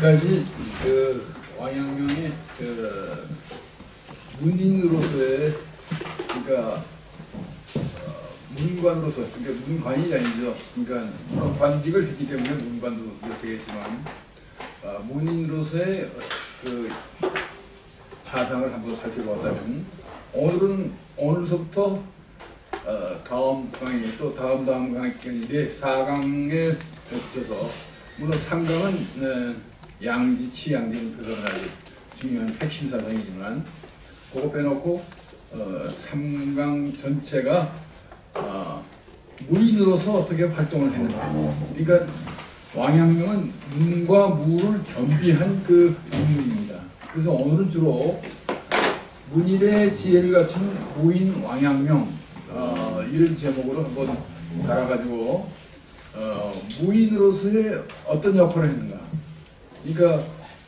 지금까지 그 왕양명의 그 문인으로서의 그러니까 문관으로서 그러니까 문관이 아니죠. 그러니까 관직을 했기 때문에 문관도 되겠지만 문인으로서의 그 사상을 한번 살펴보았다면 오늘서부터 다음 강의 또 다음 강의인데 4강에 거쳐서 물론 3강은 양지치 양진 그런 아주 중요한 핵심 사상이지만 그거 빼놓고 3강 전체가 무인으로서 어떻게 활동을 했는가. 그러니까 왕양명은 문과 무를 겸비한 그 인물입니다. 그래서 오늘은 주로 문인의 지혜를 갖춘 무인 왕양명 이런 제목으로 한번 달아가지고 무인으로서의 어떤 역할을 했는가. 그러니까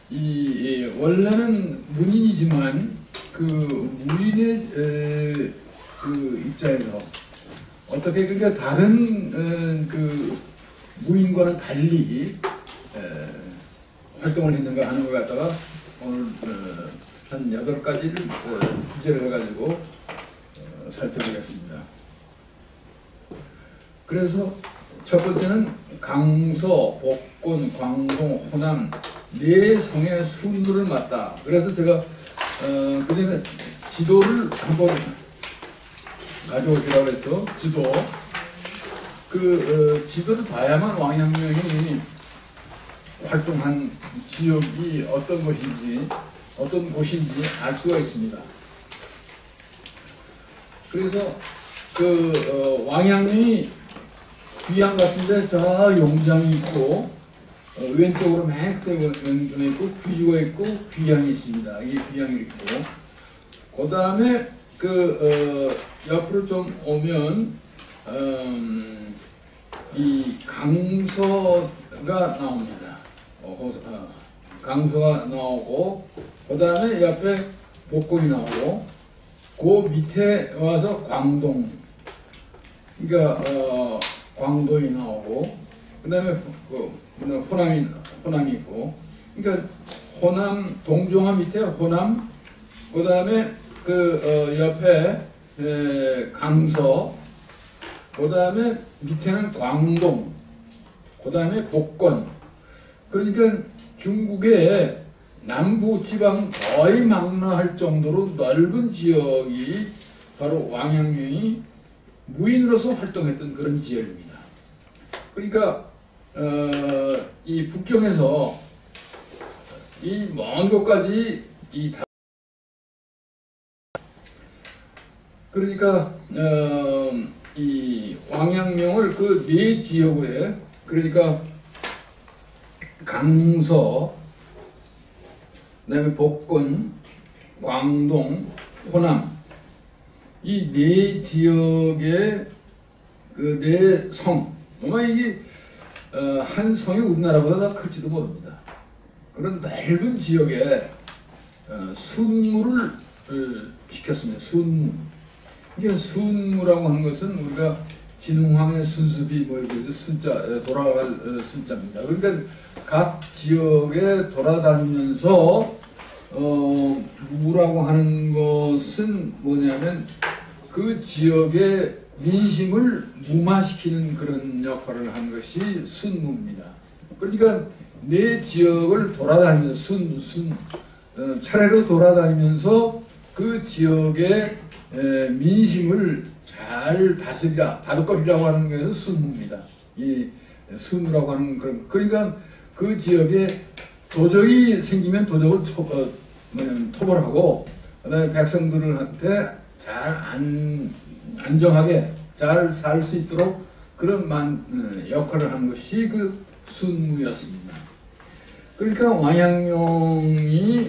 원래는 문인이지만 그 무인의 그 입장에서 어떻게 그러니까 다른 그 무인과는 달리 활동을 했는가 하는 걸 갖다가 오늘 한 8가지를 주제를 해가지고 살펴보겠습니다. 그래서 첫 번째는 강서, 복권, 광동, 호남 네 성의 순무를 맡다. 그래서 제가 그다음에 지도를 한번 가져오시라고 했죠. 지도. 지도를 봐야만 왕양명이 활동한 지역이 어떤 곳인지 알 수가 있습니다. 그래서 왕양명이 귀양 같은데 저 용장이 있고 왼쪽으로 맨 끝에 용장이 있고 귀주가 있고 귀양이 있습니다. 이게 귀양이 있고 그 다음에 옆으로 좀 오면 이 강서가 나옵니다. 강서가 나오고 그 다음에 옆에 복권이 나오고 그 밑에 와서 광동 그러니까 광동이 나오고 그 다음에 호남이 있고 그러니까 호남 동종화 밑에 호남 그 다음에 옆에 강서 그 다음에 밑에는 광동 그 다음에 복권 그러니까 중국의 남부 지방 거의 망라할 정도로 넓은 지역이 바로 왕양명이 무인으로서 활동했던 그런 지역입니다. 그러니까 이 북경에서 이 먼 곳까지 그러니까 이 왕양명을 그 네 지역에 그러니까 강서 그다음에 복권, 광동, 호남 이 네 지역의 그 네 성 아마 이게 한 성이 우리나라보다 더 클지도 모릅니다. 그런 넓은 지역에 순무를 시켰습니다. 순무. 이게 순무라고 하는 것은 우리가 진흥황의 순수비 뭐 이렇게 순자 돌아갈 순자입니다. 그러니까 각 지역에 돌아다니면서 무라고 하는 것은 뭐냐면 그 지역의 민심을 무마시키는 그런 역할을 한 것이 순무입니다. 그러니까 내 지역을 돌아다니면서 차례로 돌아다니면서 그 지역의 민심을 잘 다독거리라고 하는 것은 순무입니다. 이 순무라고 하는 그러니까 그 지역에 도적이 생기면 도적을 토벌하고 그다음에 백성들한테 잘 안정하게 잘 살 수 있도록 그런 역할을 하는 것이 그 순무였습니다. 그러니까 왕양명이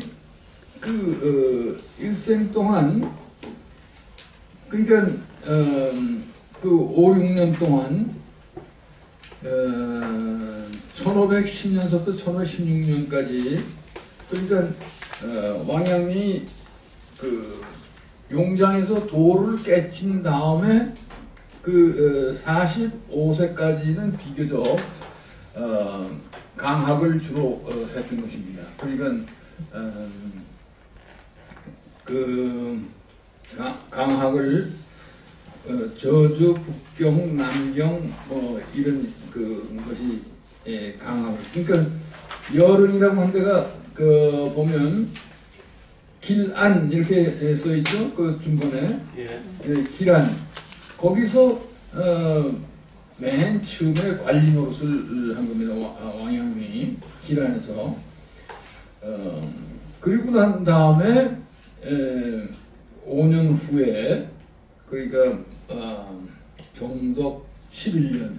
일생 동안 그러니까 그 5, 6년 동안 1510년서부터 1516년까지 그러니까 왕양이 그 용장에서 도를 깨친 다음에 그 45세까지는 비교적 강학을 주로 했던 것입니다. 그러니까 그 강학을 저주, 북경, 남경 뭐 이런 그 것이 강학을, 그러니까 여릉이라고 한 데가 그 보면 길안 이렇게 써 있죠. 그 중간에 길안, 거기서 맨 처음에 관리 노릇을 한 겁니다. 왕양이 길안에서. 그리고 난 다음에 5년 후에, 그러니까 정덕 11년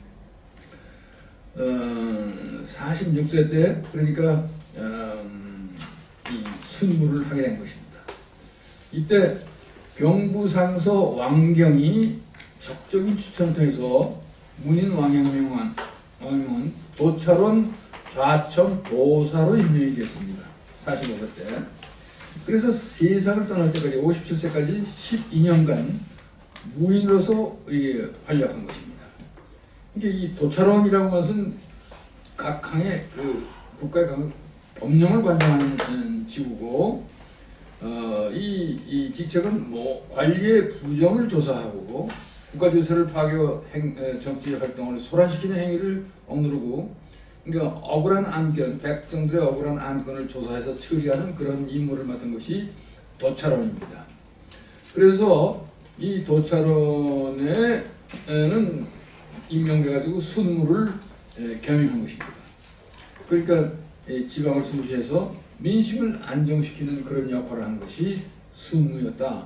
46세 때, 그러니까 이 순무를 하게 된 것입니다. 이때 병부상서 왕경이 적적인 추천을 통해서 문인 왕양명은 도찰원 좌첨 도사로 임명이 됐습니다. 45세 때. 그래서 세상을 떠날 때까지 57세까지 12년간 무인으로서 활약한 것입니다. 이게 이 도찰원이라는 것은 각 항의 그 국가의 각 법령을 관장하는 직우고, 이 직책은 뭐 관리의 부정을 조사하고 국가 질서를 파괴 정치 활동을 소란시키는 행위를 억누르고, 그러니까 억울한 안건, 백성들의 억울한 안건을 조사해서 처리하는 그런 임무를 맡은 것이 도찰원입니다. 그래서 이 도찰원에는 임명돼 가지고 순무를 겸임한 것입니다. 그러니까 지방을 순시해서 민심을 안정시키는 그런 역할을 한 것이 순무였다.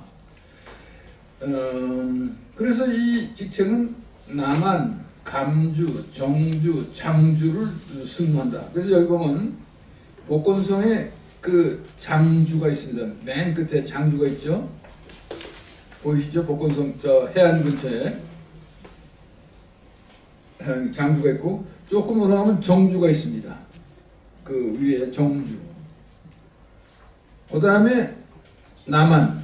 그래서 이 직책은 남한, 감주, 정주, 장주를 순무한다. 그래서 여기 보면 복건성에 그 장주가 있습니다. 맨 끝에 장주가 있죠. 보이시죠? 복건성 저 해안 근처에 장주가 있고, 조금 올라가면 정주가 있습니다. 그 위에 정주. 그 다음에 남한,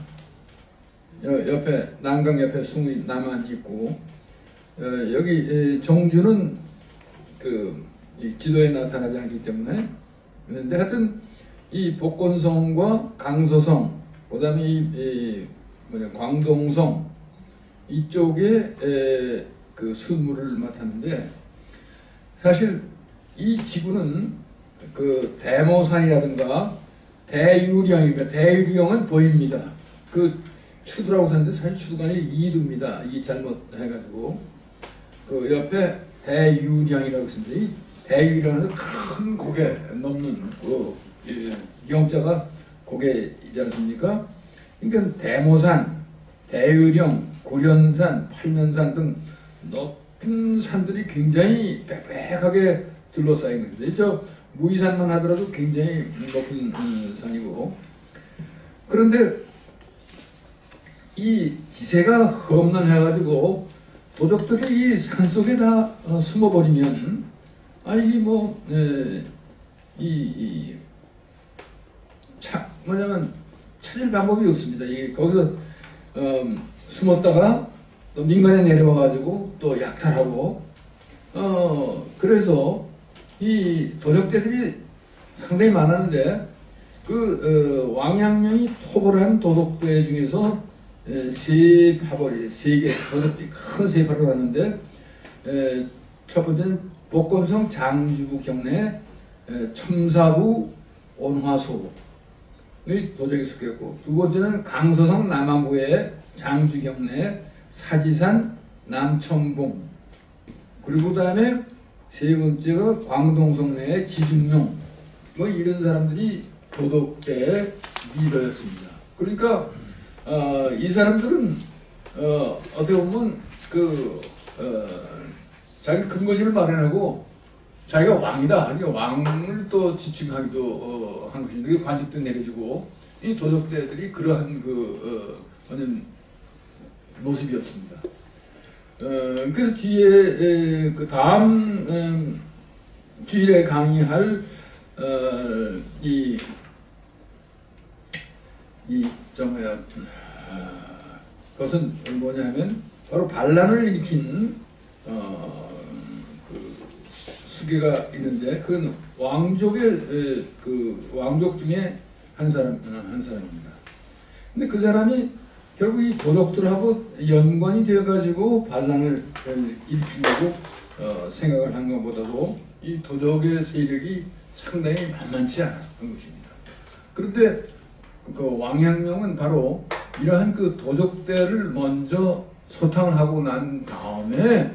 옆에 남강 옆에 숭이 남한 있고, 여기 정주는 그 지도에 나타나지 않기 때문에. 그런데 하여튼 이 복건성과 강서성, 그 다음에 이 광동성 이쪽에 그 순무를 맡았는데, 사실 이 지구는 그 대모산이라든가 대유령이니까, 대유령은 보입니다. 그 추두라고 하는데 사실 추두가 아니라 이두입니다. 이 잘못해가지고 그 옆에 대유령이라고 있습니다. 이 대유령은 큰 고개 넘는 그 영자가 고개이지 않습니까? 그러니까 대모산, 대유령, 구련산, 팔면산 등 높은 산들이 굉장히 빽빽하게 둘러싸인 겁니다. 저 무의산만 하더라도 굉장히 높은 산이고, 그런데 이 지세가 험난해가지고 도적들이 이 산속에 다 숨어버리면, 뭐냐면 찾을 방법이 없습니다. 거기서 숨었다가 또 민간에 내려와가지고 또 약탈하고, 그래서 이 도적대들이 상당히 많았는데, 그 왕양명이 토벌한 도적대 중에서 세 파벌이, 세 개 도적들이 큰 세 파벌이 왔는데, 첫 번째는 복건성 장주부 경내 첨사부 온화소의 도적이 숙였고, 두 번째는 강서성 남안부의 장주 경내 사지산 남천봉, 그리고 다음에 세 번째가 광동성 내의 지중용, 뭐 이런 사람들이 도덕대의 리더였습니다. 그러니까 이 사람들은 어떻게 보면 자기 근거지를 마련하고 자기가 왕이다, 그러니까 왕을 또 지칭하기도 한 것인데, 관직도 내려주고, 이 도덕대들이 그러한 모습이었습니다. 그래서 뒤에 그 다음 주일에 강의할 그것은 뭐냐면 바로 반란을 일으킨 그 수계가 있는데 그건 왕족의 그 왕족 중에 한 사람입니다. 근데 그 사람이 결국 이 도적들하고 연관이 되어가지고 반란을 일으키려고 생각을 한 것보다도 이 도적의 세력이 상당히 만만치 않았던 것입니다. 그런데 그 왕양명은 바로 이러한 그 도적대를 먼저 소탕을 하고 난 다음에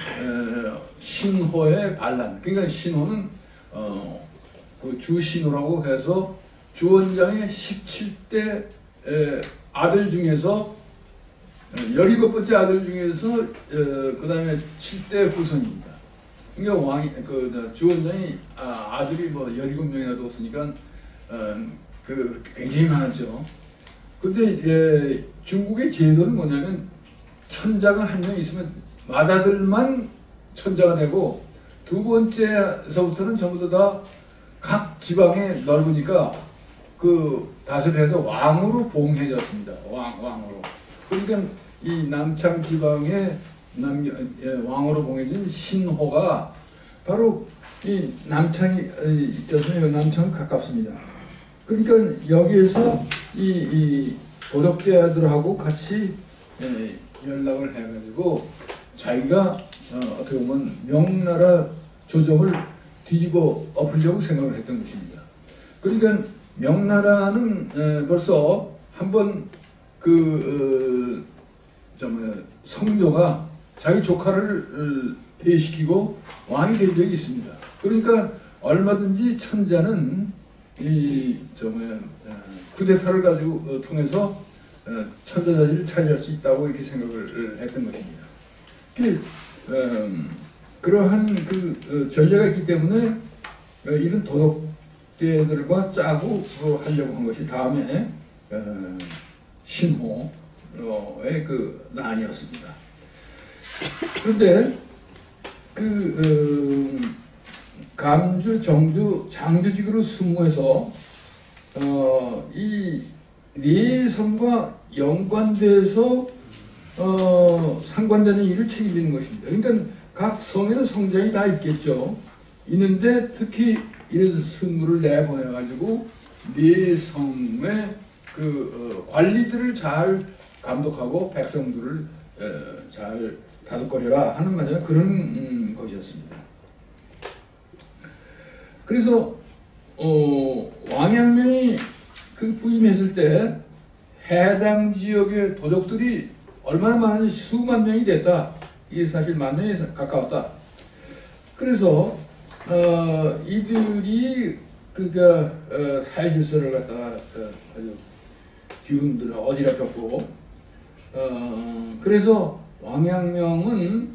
신호의 반란, 그러니까 신호는 그 주신호라고 해서 주원장의 17대 아들 중에서 17번째 아들 중에서 그 다음에 7대 후손입니다. 그러니까 주원장이 아들이 뭐 17명이나 뒀으니까 그 굉장히 많았죠. 근데 중국의 제도는 뭐냐면 천자가 한 명 있으면 맏아들만 천자가 되고 두 번째서부터는 전부 다 각 지방에 넓으니까 그 다스려서 왕으로 봉해졌습니다. 왕으로. 그러니까 이 남창 지방의 왕으로 봉해진 신호가 바로 이 남창이 있잖아요. 남창 가깝습니다. 그러니까 여기에서 이 도적대들하고 같이 연락을 해가지고 자기가 어떻게 보면 명나라 조정을 뒤집어 엎으려고 생각을 했던 것입니다. 그러니까 명나라는 벌써 한번 성조가 자기 조카를 폐위시키고 왕이 된 적이 있습니다. 그러니까 얼마든지 천자는 쿠데타를 가지고 통해서 천자자리를 차지할 수 있다고 이렇게 생각을 했던 것입니다. 그러한 전례가 있기 때문에 이런 도덕대들과 짜고 하려고 한 것이 다음에 신호의 난이었습니다. 그런데 감주, 정주, 장주직으로 수무해서 이 네 성과 연관돼서 상관되는 일을 책임지는 것입니다. 그러니까 각 성에는 성장이 다 있겠죠. 있는데 특히 이런 순무를 내보내가지고 네 성의 관리들을 잘 감독하고 백성들을 잘 다독거려라 하는 말이야. 그런 것이었습니다. 그래서 왕양명이 부임했을 때 해당 지역의 도적들이 얼마나 많은지 수만 명이 됐다. 이게 사실 만 명에 가까웠다. 그래서 이들이 사회질서를 갖다가 아주 뒤흔들어 어지럽혔고 그래서 왕양명은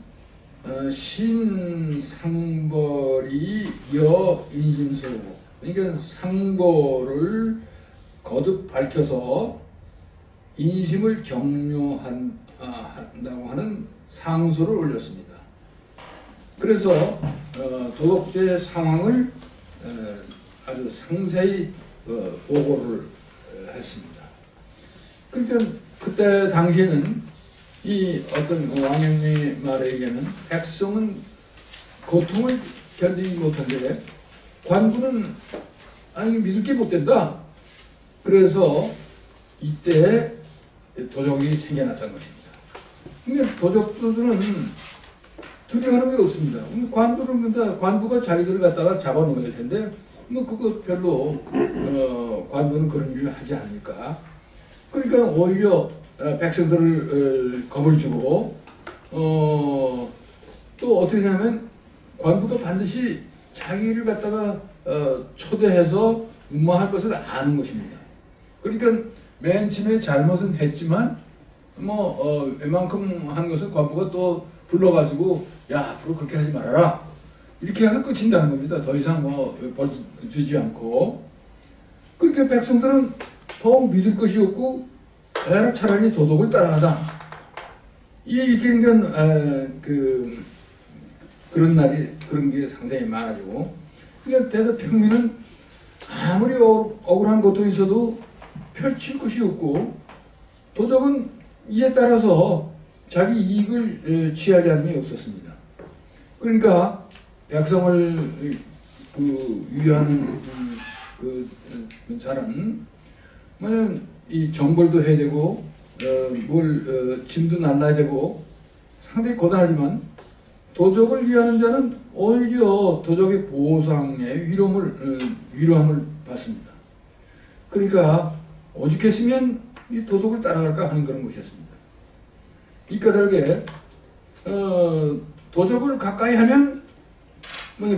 신상벌이 여 인심소고, 그러니까 상보를 거듭 밝혀서 인심을 격려한다고 하는 상소를 올렸습니다. 그래서 도덕죄 상황을 아주 상세히 보고를 했습니다. 그러니까 그때 당시에는 이 어떤 왕양명의 말에 의하면 백성은 고통을 견디지 못한데 관부는 믿을 게 못 된다. 그래서 이때 도적이 생겨났다는 것입니다. 그러니까 도적들은 두려워하는 게 없습니다. 관부가 자기들을 갖다가 잡아놓을 텐데 그거 별로 관부는 그런 일을 하지 않으니까. 그러니까 오히려 백성들을 겁을 주고 또 어떻게 하냐면 관부도 반드시 자기를 갖다가 초대해서 음모할 것을 아는 것입니다. 그러니까 맨 처음에 잘못은 했지만 웬만큼 한 것을 관부가 또 불러가지고 야 앞으로 그렇게 하지 말아라 이렇게 하면 끝인다는 겁니다. 더 이상 벌 주지 않고. 그러니까 백성들은 더 믿을 것이 없고 차라리 도덕을 따라하다. 이렇게 그런 게 상당히 많아지고. 그러니까 대서평민은 아무리 억울한 고통이 있어도 펼칠 것이 없고, 도적은 이에 따라서 자기 이익을 취하지 않는 게 없었습니다. 그러니까 백성을 위하는 자는 뭐냐면 이 정벌도 해야 되고 짐도 날라야 되고 상당히 고단하지만 도적을 위하는 자는 오히려 도적의 보상에 위로함을 받습니다. 그러니까 오죽했으면 이 도덕을 따라갈까 하는 그런 것이었습니다. 이 까닭에 도적을 가까이 하면 뭐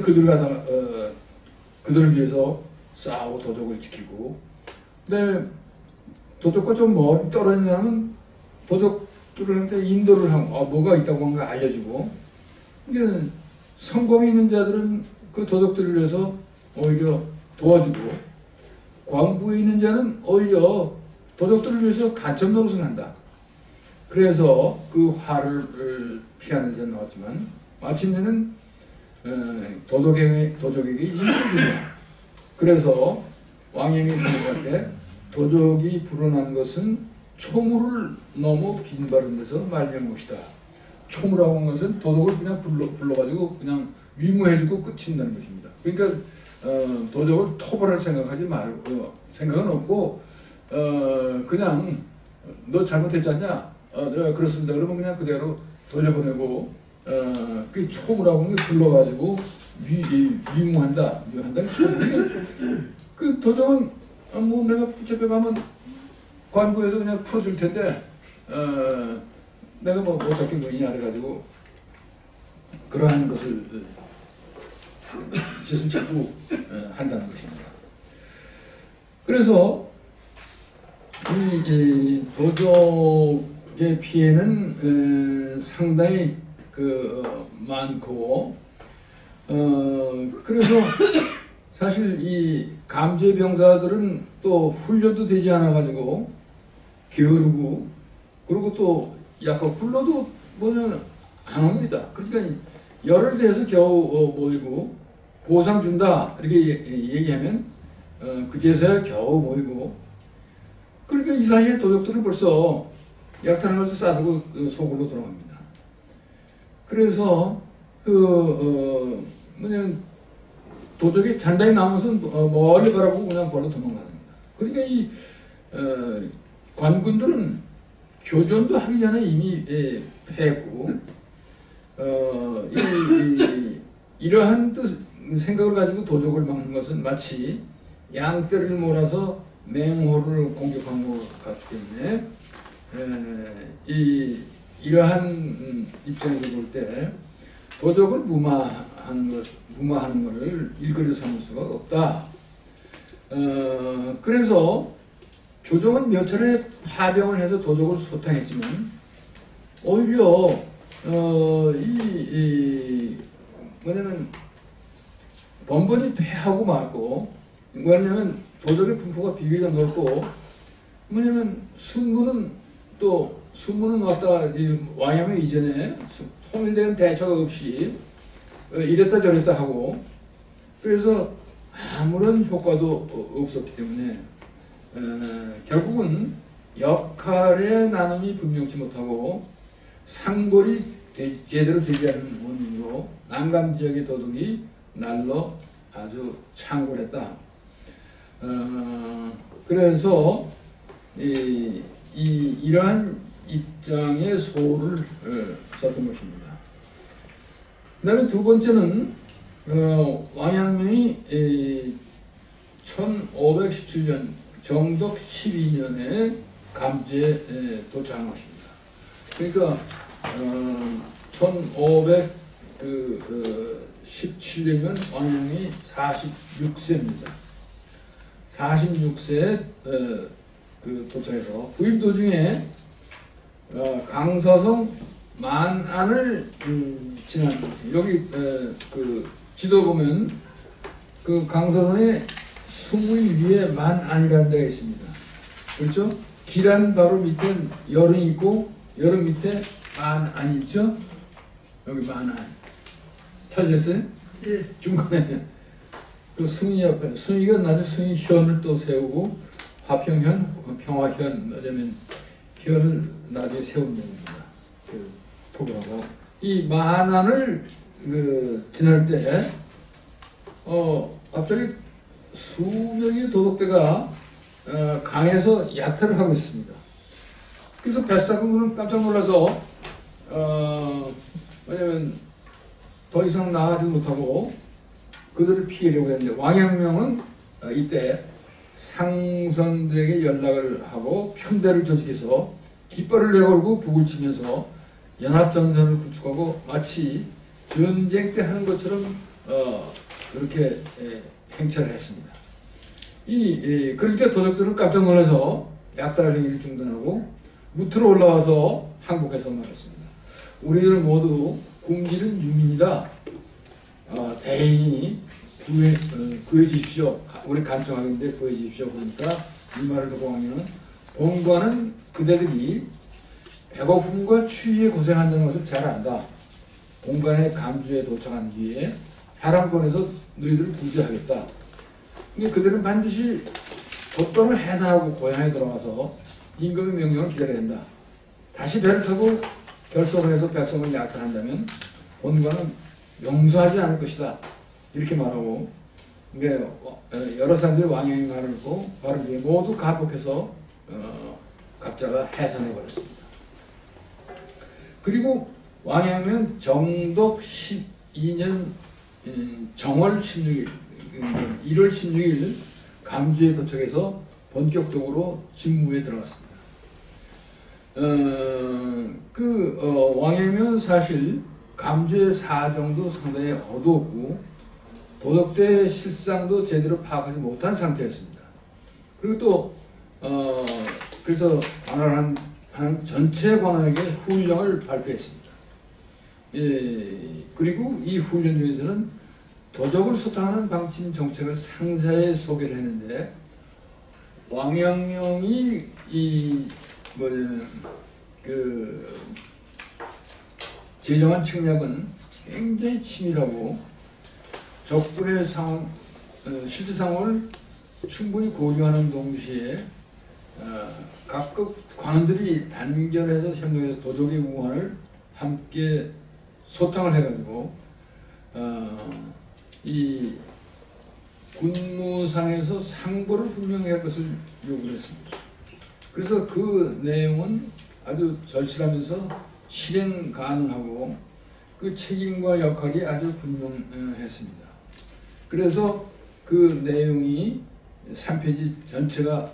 그들을 위해서 싸우고 도적을 지키고, 근데 도적과 좀 멀리 떨어진 사람은 도적들한테 인도를 하고 뭐가 있다고 하는 걸 알려주고, 이게 성공이 있는 자들은 그 도적들을 위해서 오히려 도와주고, 광부에 있는 자는 오히려 도적들을 위해서 간첩 노릇을 한다. 그래서 그 화를 피하는 데서 나왔지만 마침내는 도적에게 인도를 준다. 그래서 왕영이 생각할 때 도적이 불어난 것은 초물을 넘어 빈바른 데서 말미암은 것이다. 초물하고 하는 것은 도적을 그냥 불러가지고 그냥 위무해주고 끝인다는 것입니다. 그러니까 도적을 토벌할 생각하지 말고, 생각은 없고 그냥 너 잘못했지 않냐? 내가 그렇습니다. 그러면 그냥 그대로 돌려보내고 그 초무라고 하는 게 불러가지고 위무한다. 그 도적은 뭐 내가 붙잡혀가면 관구에서 그냥 풀어줄 텐데 내가 뭐 어떻게 뭐이냐 그래가지고 그러한 것을 짓을 자꾸 한다는 것입니다. 그래서 이 도적의 피해는 상당히 많고, 그래서 사실 이 감제 병사들은 또 훈련도 되지 않아 가지고 게으르고, 그리고 또 약간 불러도 뭐냐 안 옵니다. 그러니까 열흘 돼서 겨우 모이고 보상 준다 이렇게 얘기하면 그제서야 겨우 모이고, 그러니까 이 사이에 도적들은 벌써 약탈한 것을 싸들고 속으로 들어갑니다. 그래서 뭐냐면 도적이 단단히 남아서 멀리 바라보고 그냥 벌로 도망갑니다. 그러니까 이 관군들은 교전도 하기 전에 이미 패했고, 이러한 생각을 가지고 도적을 막는 것은 마치 양떼를 몰아서 맹호를 공격한 것 같기 때문에 이러한 입장에서 볼 때 도적을 무마하는 것을 일거리 삼을 수가 없다. 그래서 조정은 몇 차례 파병을 해서 도적을 소탕했지만 오히려 뭐냐면 번번이 패하고 말고, 왜냐면 도적의 분포가 비교가 넓고, 뭐냐면 순무는 왔다 왕야매 이전에 통일된 대처가 없이 이랬다 저랬다 하고, 그래서 아무런 효과도 없었기 때문에 결국은 역할의 나눔이 분명치 못하고 상골이 제대로 되지 않는 원인으로 난감 지역의 도둑이 날로 아주 창궐했다. 그래서 이러한 입장의 소를 썼던 것입니다. 그 다음에 두 번째는 왕양명이 1517년 정덕 12년에 감지에 도착한 것입니다. 그러니까 1517년이면 왕양이 46세입니다. 46세에 도착해서 부임 도중에 강서성 만안을 지난 여기 지도 보면 그 강서성에 수물 위에 만안이라는 데가 있습니다. 그렇죠? 기란 바로 밑에 여름이 있고 여름 밑에 만안이 있죠? 여기 만안 찾으셨어요? 예. 중간에 그 숭이 옆에 숭이가 나중에 숭이 현을 또 세우고 화평현, 평화현, 어쩌면 현을 나중에 세운 겁니다. 그 토구하고 이 만안을 지날 때 갑자기 수명의 도둑대가 강에서 약탈을 하고 있습니다. 그래서 뱃사공은 깜짝 놀라서 왜냐면 더 이상 나가지 못하고 그들을 피하려고 했는데 왕양명은 이때 상선들에게 연락을 하고 편대를 조직해서 깃발을 내걸고 북을 치면서 연합전선을 구축하고 마치 전쟁 때 하는 것처럼 그렇게 행차를 했습니다. 그러니까 도적들은 깜짝 놀라서 약탈 행위를 중단하고 무트로 올라와서 항복해서 말했습니다. 우리들은 모두 굶주린 유민이다. 대인이 구해 주십시오. 우리 간청하는데 구해 주십시오. 그러니까 이 말을 듣고 왕은 본관은 그대들이 배고픔과 추위에 고생한다는 것을 잘 안다. 본관의 감주에 도착한 뒤에 사람 보내서 너희들을 구제하겠다. 근데 그들은 반드시 곧바로 해산하고 고향에 돌아가서 임금의 명령을 기다려야 된다. 다시 배를 타고 결속을 해서 백성을 약탈한다면 본관은 용서하지 않을 것이다. 이렇게 말하고 여러 사람들이 왕의 말을 듣고 바로 뒤에 모두 가복해서 각자가 해산해버렸습니다. 그리고 왕양은 정독 12년 정월 16일 1월 16일 감주에 도착해서 본격적으로 직무에 들어갔습니다. 왕양은 사실 감주의 사정도 상당히 어두웠고 도덕대의 실상도 제대로 파악하지 못한 상태였습니다. 그리고 또 그래서 관할한 전체 관원에게 훈령을 발표했습니다. 그리고 이 훈련 중에서는 도적을 소탕하는 방침 정책을 상세히 소개를 했는데 왕양령이 제정한 책략은 굉장히 치밀하고 적군의 상황, 실제 상황을 충분히 고려하는 동시에 각급 관원들이 단결해서 협력해서 도적의 우환을 함께 소탕을 해가지고 이 군무상에서 상보를 분명히 할 것을 요구를 했습니다. 그래서 그 내용은 아주 절실하면서 실행 가능하고 그 책임과 역할이 아주 분명했습니다. 그래서 그 내용이 3페이지 전체가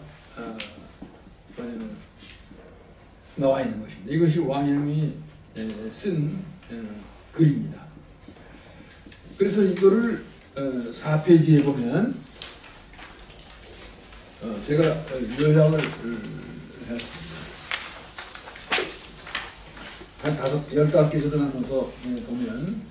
나와 있는 것입니다. 이것이 왕양이 쓴 글입니다. 그래서 이거를 4페이지에 보면 제가 요약을 했습니다. 한 15개에서 나눠서 보면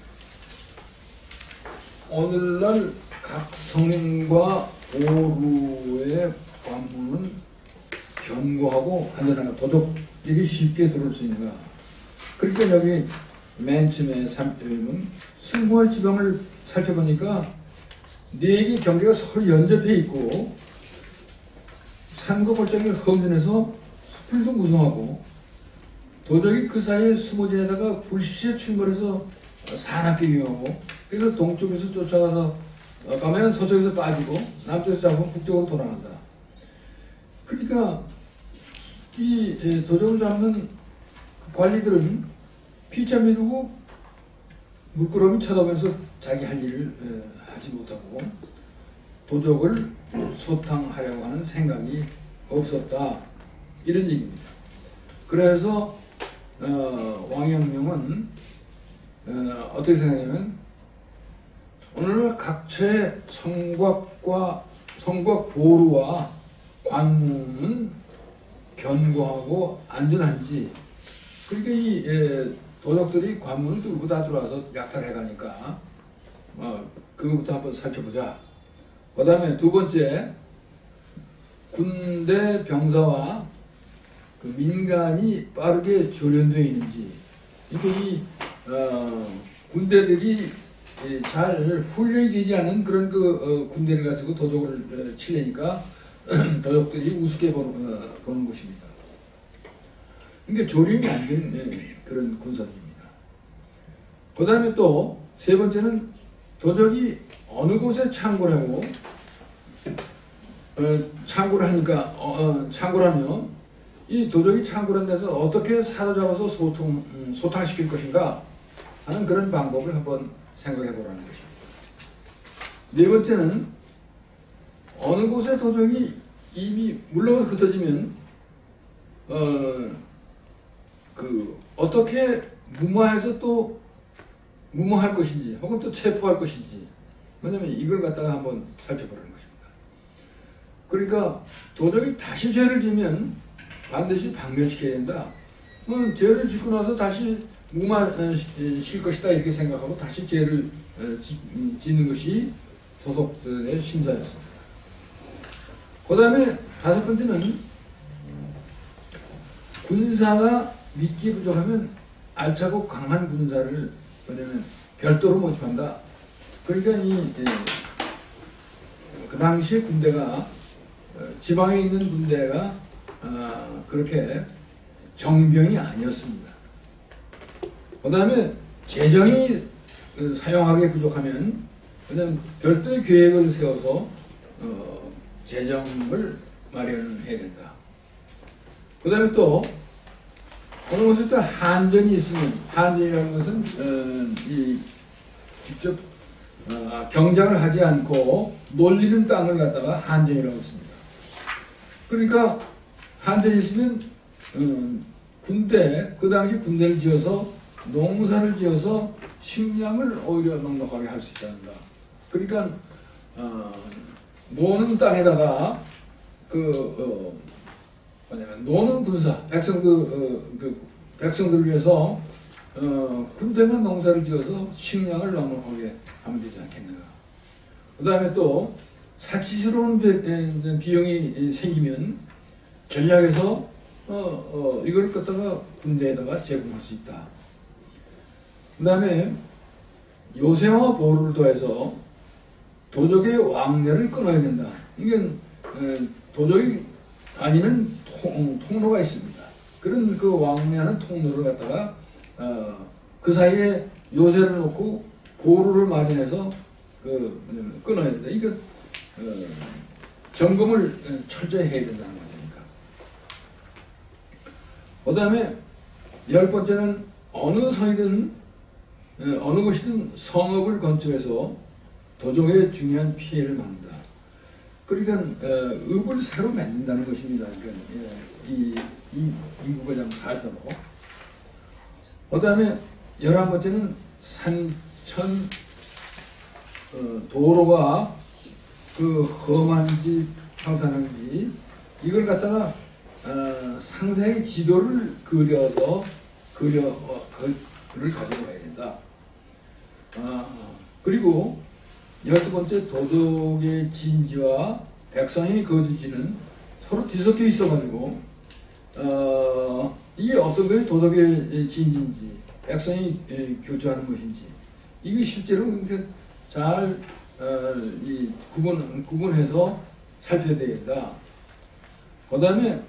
오늘날 각 성인과 보루의 관문은 견고하고 안전한가 도적에게 쉽게 들어올 수 있는가. 그러니까 여기 맨 처음에 3은 승부할 지방을 살펴보니까 4개 경계가 서로 연접해 있고 산과 골짜기가 험준해서 숲을도 무성하고 도적이 그 사이에 숨어 지내다가 불시에 출몰해서 사납게 위험하고 그래서 동쪽에서 쫓아가서 가면 서쪽에서 빠지고 남쪽에서 잡으면 북쪽으로 돌아간다. 그러니까 이 도적을 잡는 관리들은 피차 미루고 물끄러미 쳐다보면서 자기 할 일을 하지 못하고 도적을 소탕하려고 하는 생각이 없었다. 이런 얘기입니다. 그래서 왕양명은 어떻게 생각하냐면 오늘날 각처의 성곽 보루와 관문은 견고하고 안전한지 그러니까 이 도적들이 관문을 뚫고 다 들어와서 약탈해 가니까 그거부터 한번 살펴보자. 그 다음에 두 번째 군대 병사와 그 민간이 빠르게 조련되어 있는지 그러니까 이 군대들이 잘 훈련이 되지 않은 그런 군대를 가지고 도적을 치려니까 도적들이 우습게 보는 것입니다. 그러니까 조련이 안 된 그런 군사들입니다. 그 다음에 또 세 번째는 도적이 어느 곳에 창고를 하고 창고를 하니까 창고를 하면 이 도적이 창고를 한 데서 어떻게 사로잡아서 소탕시킬 것인가 하는 그런 방법을 한번 생각해 보라는 것입니다. 네 번째는 어느 곳에 도적이 이미 물러가서 흩어지면 어떻게 무마해서 또 무마할 것인지 혹은 또 체포할 것인지 뭐냐면 이걸 갖다가 한번 살펴보라는 것입니다. 그러니까 도적이 다시 죄를 지면 반드시 박멸시켜야 된다. 죄를 짓고 나서 다시 무마시킬 것이다 이렇게 생각하고 다시 죄를 짓는 것이 도덕들의 심사였습니다. 그 다음에 다섯 번째는 군사가 믿기 부족하면 알차고 강한 군사를 뭐냐면 별도로 모집한다. 그러니까 그 당시에 군대가 지방에 있는 군대가 그렇게 정병이 아니었습니다. 그 다음에 재정이 사용하기 부족하면 그냥 별도의 계획을 세워서 재정을 마련해야 된다. 그 다음에 또 어느 곳에 또 한전이 있으면 한전이라는 것은 직접 경작을 하지 않고 놀리는 땅을 갖다가 한전이라고 했습니다. 그러니까 한전이 있으면 군대, 그 당시 군대를 지어서 농사를 지어서 식량을 오히려 넉넉하게 할 수 있다는다. 그러니까 노는 땅에다가 노는 군사, 백성들을 위해서 군대가 농사를 지어서 식량을 넉넉하게 하면 되지 않겠는가. 그 다음에 또 사치스러운 비용이 생기면 전략에서 이걸 갖다가 군대에다가 제공할 수 있다. 그 다음에 요새와 보루를 더해서 도적의 왕래를 끊어야 된다. 이게 도적이 다니는 통로가 있습니다. 그런 그 왕래하는 통로를 갖다가 그 사이에 요새를 놓고 보루를 마련해서 끊어야 된다. 이거 점검을 철저히 해야 된다는 것이니까. 그 다음에 열 번째는 어느 성이든 어느 곳이든 성읍을 건축해서 도적의 중요한 피해를 막는다. 그러니까 읍을 새로 만든다는 것입니다. 그러니까 이 인구가 좀 살도록. 그 다음에 11번째는 산천 도로가 험한지 평탄한지 이걸 갖다가 상세하게 지도를 그를 가지고 가야 된다. 그리고 12번째 도덕의 진지와 백성의 거주지는 서로 뒤섞여 있어가지고 이게 어떤 거에 도덕의 진지인지 백성이 교조하는 것인지 이게 실제로 잘 구분해서 살펴야 된다. 그 다음에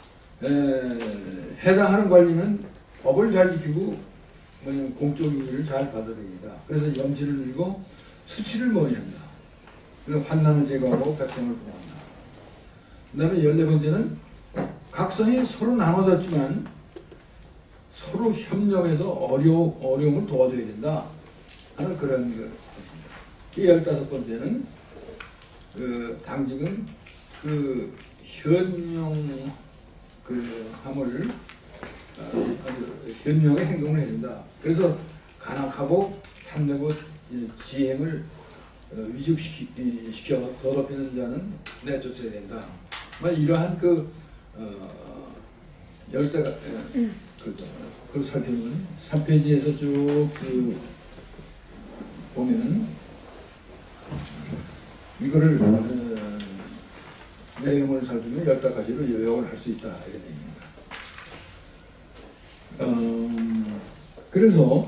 해당하는 관리는 법을 잘 지키고 공적 이익을 잘 받아야 된다. 그래서 염치를 누리고 수치를 멀리한다. 그리고 환난을 제거하고 백성을 보호한다. 그 다음에 14번째는 각성이 서로 나눠졌지만 서로 협력해서 어려움을 도와줘야 된다 하는 그런 거. 이 15번째는 당직은 현명함을 현명하게 행동을 해야 된다. 그래서 간악하고 탐내고 지행을 위축시켜 더럽히는 자는 내쫓아야 된다. 이러한 열대가 그걸 살펴보면 3페이지에서 쭉 보면 이거를 내용을 살피면 10가지로 요약을 할 수 있다 이렇게 됩니다. 그래서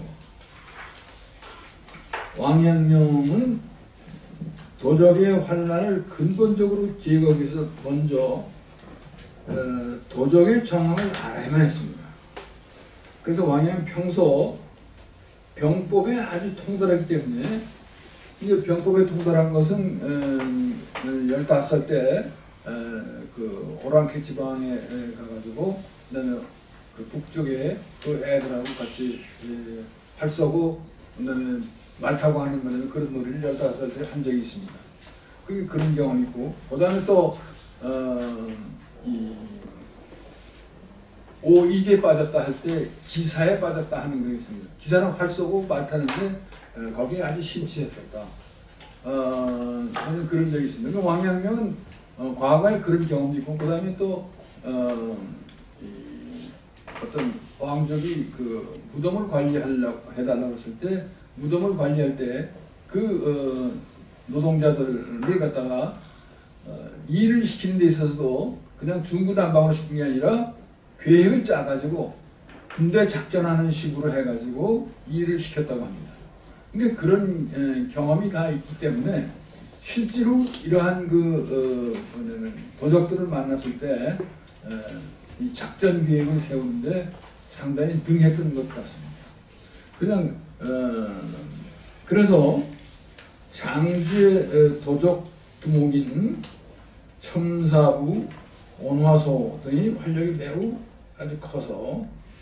왕양령은 도적의 환난을 근본적으로 제거하기 위해서 먼저 도적의 정황을 알아야만 했습니다. 그래서 왕양은 평소 병법에 아주 통달하기 때문에 이제 병법에 통달한 것은 15살 때 그 오랑캐 지방에 가가지고 그다음에 그 북쪽에 그 애들하고 같이 활 쏘고 그다음에 말 타고 하는 그런 놀이를 15살 때 한 적이 있습니다. 그런 경험이 있고 그다음에 또 오익에 빠졌다 할 때 기사에 빠졌다 하는 게 있습니다. 기사는 활 쏘고 말 타는데 거기에 아주 심취했었다. 하는 그런 적이 있습니다. 왕양명은 과거에 그런 경험이 있고 그 다음에 또 어떤 왕족이 그 무덤을 관리하려고 해달라고 했을 때 무덤을 관리할 때 그 노동자들을 갖다가 일을 시키는 데 있어서도 그냥 중구난방으로 시킨 게 아니라 계획을 짜가지고 군대 작전하는 식으로 해가지고 일을 시켰다고 합니다. 그러니까 그런 경험이 다 있기 때문에 실제로 이러한 도적들을 만났을 때 이 작전 계획을 세우는데 상당히 능했던 것 같습니다. 그냥 그래서 장주의 도적 두목인 첨사부, 온화소 등이 활력이 매우 아주 커서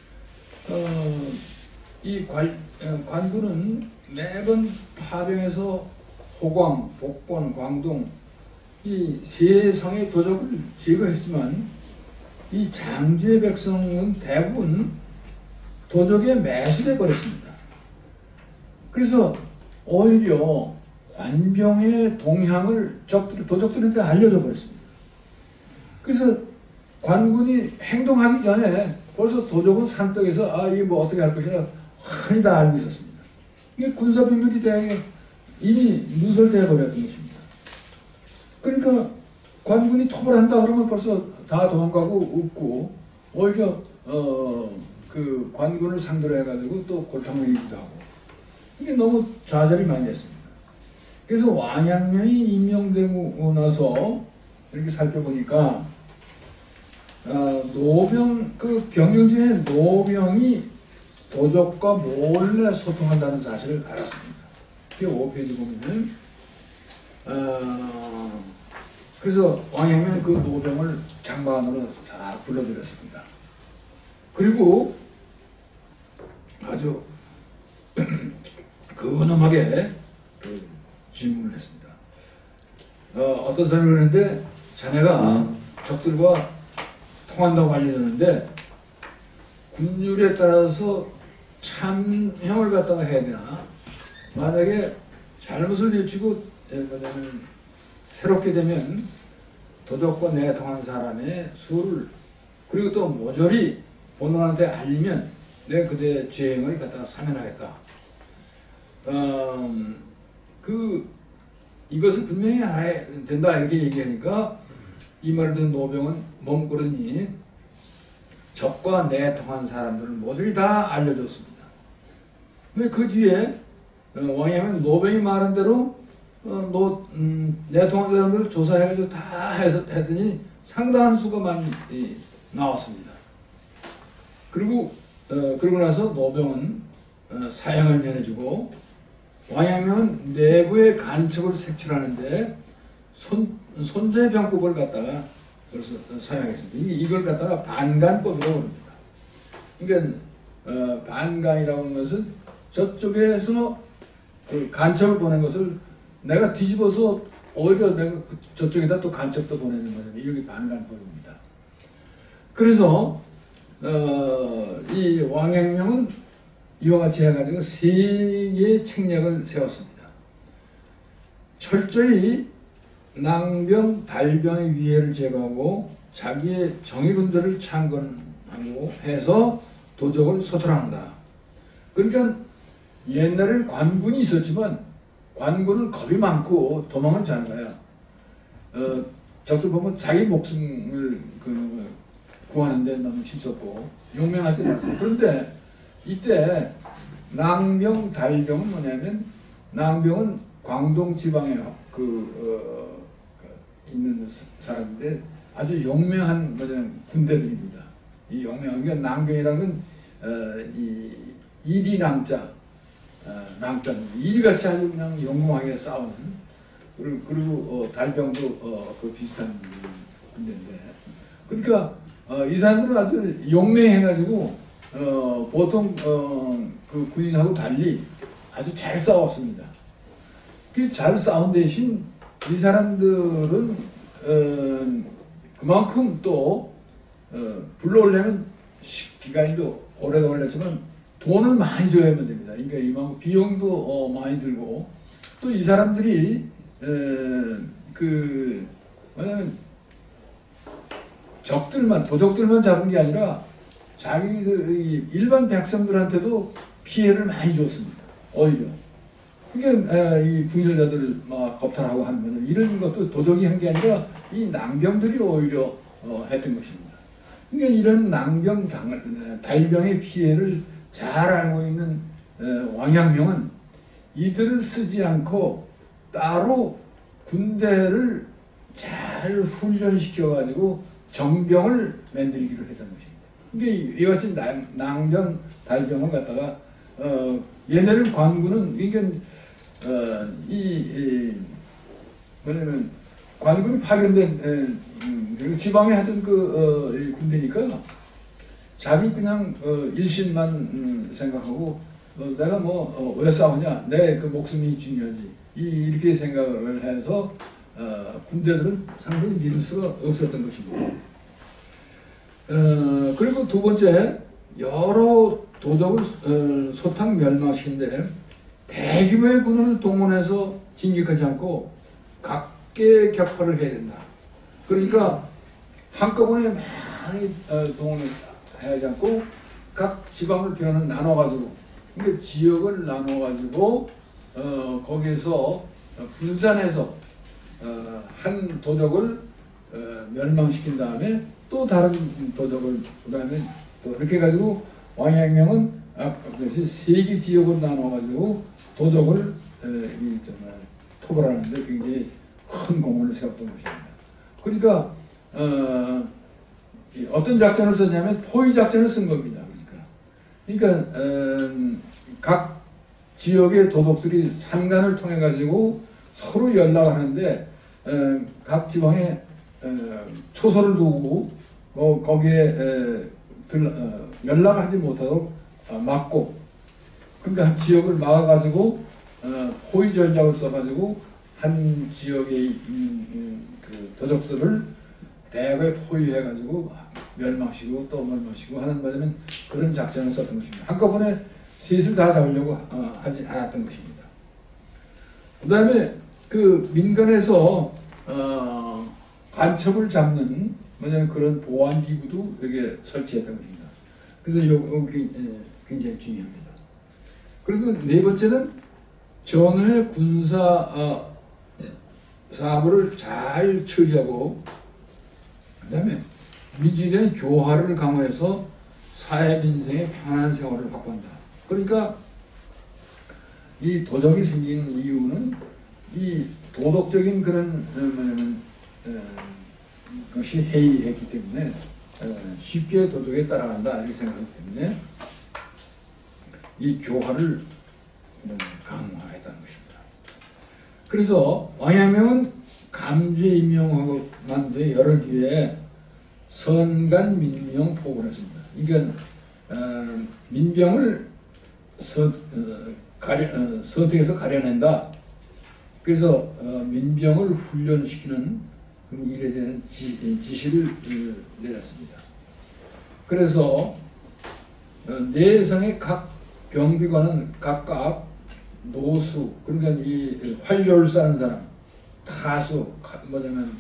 이 관군은 매번 파병해서 호광, 복권, 광동 이 세 성의 도적을 제거했지만 이 장주의 백성은 대부분 도적에 매수돼 버렸습니다. 그래서 오히려 관병의 동향을 도적들한테 알려져 버렸습니다. 그래서 관군이 행동하기 전에 벌써 도적은 산떡에서 이게 뭐 어떻게 할 것이냐 환히 다 알고 있었습니다. 이게 군사비밀이 대항에 이미 누설되어 버렸던 것입니다. 그러니까 관군이 토벌한다 그러면 벌써 다 도망가고 웃고 오히려 그 관군을 상대로 해가지고 또 골탕을 이기도 하고 이게 너무 좌절이 많이 됐습니다. 그래서 왕양명이 임명되고 나서 이렇게 살펴보니까 노병 그 병영 중에 노병이 도적과 몰래 소통한다는 사실을 알았습니다. 이게 5페이지 보면은 그래서 왕양명은 그 노병을 장관으로 다 불러들였습니다. 그리고 아주 근엄하게 질문을 했습니다. 어떤 사람이 그러는데 자네가 적들과 통한다고 알려졌는데 군율에 따라서 참형을 갖다가 해야 되나? 만약에 잘못을 일치고 새롭게 되면 도적과 내통한 사람의 수를 그리고 또 모조리 본원한테 알리면 내가 그대 죄행을 갖다가 사면하겠다. 이것을 분명히 알아야 된다 이렇게 얘기하니까 이 말을 듣는 노병은 머뭇거리니 적과 내통한 사람들을 모조리 다 알려줬습니다. 근데 그 뒤에 왕이하면 노병이 말한 대로 내통한 사람들을 조사해가지고 다 했더니 상당한 수가 많이 나왔습니다. 그리고 그러고 나서 노병은 사형을 면해주고 왕양명은 내부의 간첩을 색출하는데 손재병법을 갖다가 벌써 사용했습니다. 이걸 갖다가 반간법이라고 합니다. 그러니까 반간이라고 하는 것은 저쪽에서 그 간첩을 보낸 것을 내가 뒤집어서 오히려 내가 저쪽에다 또 간첩도 보내는 거잖아요. 이게 반간법입니다. 그래서 이 왕양명은 이와 같이 해가지고 세 개의 책략을 세웠습니다. 철저히 낭병, 달병의 위해를 제거하고 자기의 정의군들을 창건하고 해서 도적을 소통한다. 그러니까 옛날에는 관군이 있었지만 관군은 겁이 많고 도망을 잘 가요. 적들 보면 자기 목숨을 구하는데 너무 힘썼고 용맹하지 않았어요. 그런데 이때 낭병, 달병은 뭐냐면 낭병은 광동 지방에 있는 사람인데 아주 용맹한 군대들입니다. 이 용맹한 게 낭병이라는 건 이리낭자 랑편 이같이 아주 그냥 영롱하게 싸우는 그리고 달병도 그 비슷한 군대인데 그러니까 이 사람들은 아주 용맹해가지고 보통 그 군인하고 달리 아주 잘 싸웠습니다. 그 잘 싸운 대신 이 사람들은 그만큼 또 불러오려면 기간도 오래 걸렸지만 돈을 많이 줘야만 됩니다. 그러니까 이만큼 비용도 많이 들고 또 이 사람들이 뭐냐면 도적들만 잡은 게 아니라 자기들 일반 백성들한테도 피해를 많이 줬습니다. 오히려. 그러니까 이 궁절자들 막 겁탈하고 하면 이런 것도 도적이 한 게 아니라 이 낭병들이 오히려 했던 것입니다. 그러니까 이런 낭병, 달병의 피해를 잘 알고 있는 왕양명은 이들을 쓰지 않고 따로 군대를 잘 훈련시켜가지고 정병을 만들기로 했던 것입니다. 그러니까 이같이 낭병, 달병을 갖다가 얘네를 관군은 그러니까 뭐냐면 관군이 파견된 지방에 하던 군대니까 자기 그냥 일신만 생각하고 내가 왜 싸우냐 내 그 목숨이 중요하지 이렇게 생각을 해서 군대들은 상당히 믿을 수가 없었던 것입니다. 그리고 두 번째 여러 도적을 소탕 멸망시키는데 대규모의 군을 동원해서 진격하지 않고 각계격파를 해야 된다. 그러니까 한꺼번에 많이 동원하지 않고 각 지방을 변을 나눠가지고 그러니까 지역을 나눠가지고 거기에서 분산해서 한 도적을 멸망시킨 다음에 또 다른 도적을 그 다음에 또 이렇게 해가지고 왕양명은 세 개 지역으로 나눠가지고 도적을 토벌하는데 굉장히 큰 공헌을 세웠던 것입니다. 그러니까 어떤 작전을 썼냐면 포위 작전을 쓴 겁니다. 그러니까 각 지역의 도독들이 산간을 통해 가지고 서로 연락하는데 각 지방에 초소를 두고 거기에 연락하지 못하도록 막고 그러니까 한 지역을 막아가지고 포위 전략을 써가지고 한 지역의 그 도적들을 대거 포위해가지고 멸망시키고 또 멸망시키고 하는 바에는 그런 작전을 썼던 것입니다. 한꺼번에 셋을 다 잡으려고 하지 않았던 것입니다. 그 다음에 그 민간에서 간첩을 잡는 뭐냐면 그런 보안 기구도 여기에 설치했던 것입니다. 그래서 여기 굉장히 중요합니다. 그리고 네 번째는 전후의 군사 사무를 잘 처리하고 그 다음에 민주에 대한 교화를 강화해서 사회 민생의 편안한 생활을 확보한다. 그러니까 이 도적이 생긴 이유는 이 도덕적인 그런 뭐냐면 것이 해이했기 때문에 쉽게 도적에 따라간다 이렇게 생각하기 때문에 이 교화를 강화했다는 것입니다. 그래서 왕양명은 감주에 임명하고 난 뒤에 열흘 뒤에 선간 민병 포고를 했습니다. 그러니까 민병을 선택해서 가려낸다. 그래서 민병을 훈련시키는 일에 대한 지시를 내렸습니다. 그래서 내성의 각 병비관은 각각 노수, 그러니까 이 활교를 쌓는 사람, 타수, 뭐냐면